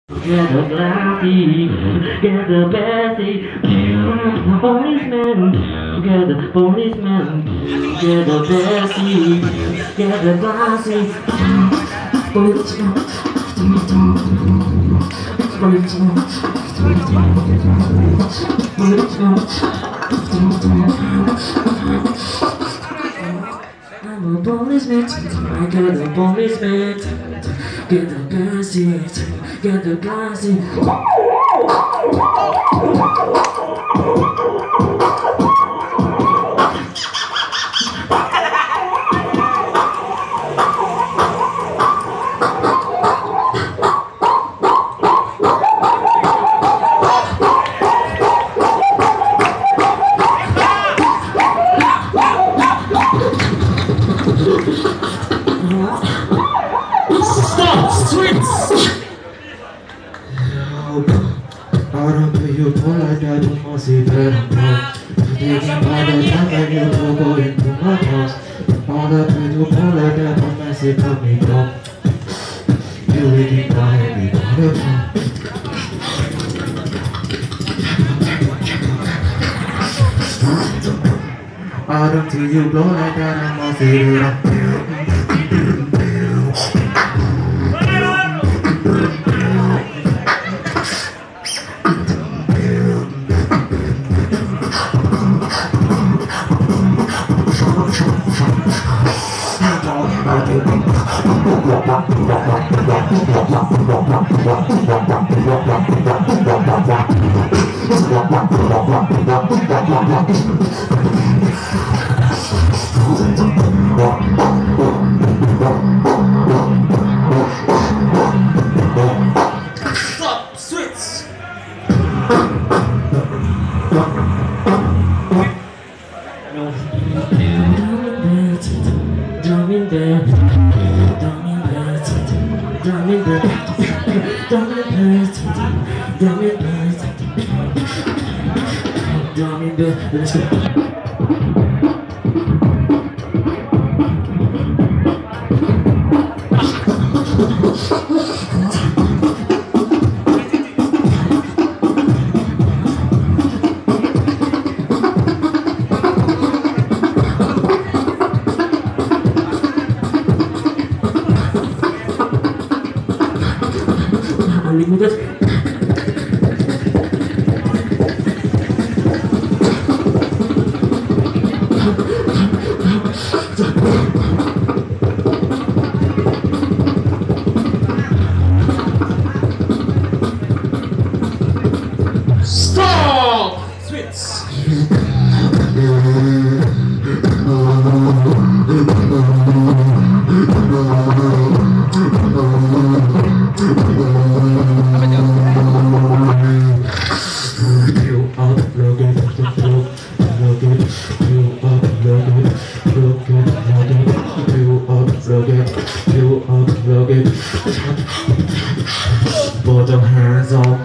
Get the glassy, get the Bessie, the policeman, get the policeman, get the Bessie, get the glassy, policeman, policeman, I'm a policeman, I got a policeman, get the Bessie, get the glassy. Stop! Streets! Orang kayu pola dadu masih berempah. Taking pada tangan you going to my house. Orang kayu pola dadu masih kami dong. You really got me butterfly. Orang kayu pola dadu masih berempah. Stop! Streets! Let's go. Stop! Streets! Put your hands up.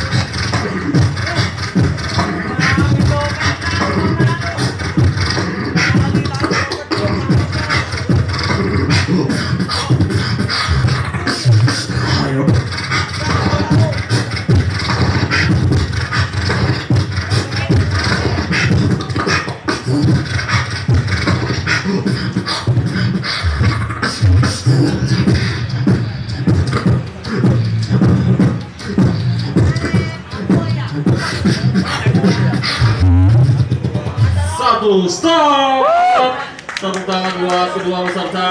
Satu, stop! Tepuk tangan buat kedua peserta.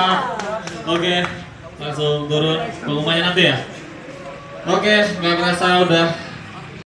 Oke, langsung turun pengumumannya nanti ya. Oke, nggak kerasa udah